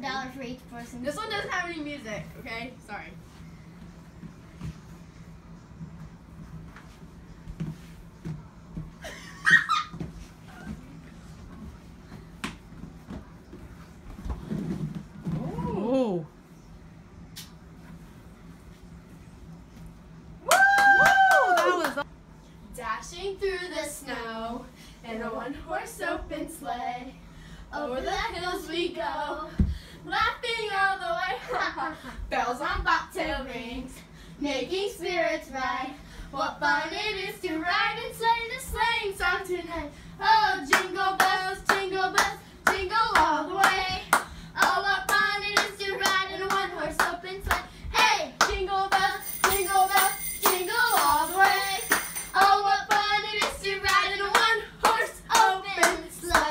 $1 for each person. This one doesn't have any music, okay? Sorry. Oh. Dashing through the snow in a one-horse open sleigh. Over the hills we go, laughing all the way. Bells on bobtail rings, making spirits bright. What fun it is to ride and slay the sleighing song tonight. Oh, jingle bells, jingle all the way. Oh, what fun it is to ride in a one-horse open sleigh. Hey, jingle bells, jingle all the way. Oh, what fun it is to ride in a one-horse open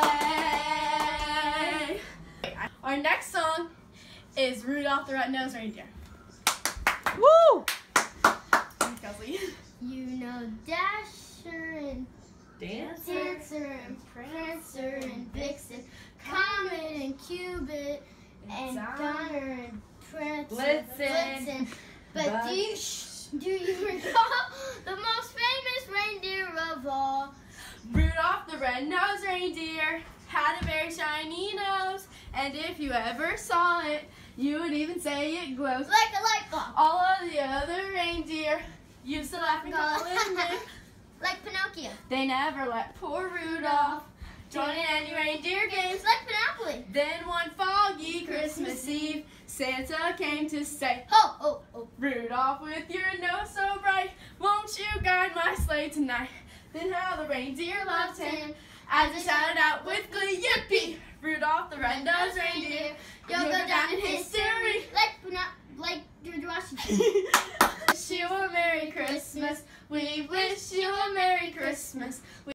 sleigh. Our next song is Rudolph the Red-Nosed Reindeer. Woo! Kelsey. You know Dasher and Dancer and Prancer and Vixen, Comet and Cupid and Donner and Prancer, Blitzen. But do you recall the most famous reindeer of all? Rudolph the Red-Nosed Reindeer had a very shiny nose, and if you ever saw it, you would even say it glows Like a light bulb. all of the other reindeer used to laugh and call him Nick. Like Pinocchio. They never let poor Rudolph join in any reindeer games. Like Monopoly. Then one foggy Christmas Eve, Santa came to say, Ho, ho, ho. Rudolph, with your nose so bright, won't you guide my sleigh tonight? Then how the reindeer loved him as they shouted out with glee, yippee! Rudolph the Red-Nosed Reindeer, you'll go down in history. Like George Washington. Wish you a Merry Christmas. We wish you a Merry Christmas.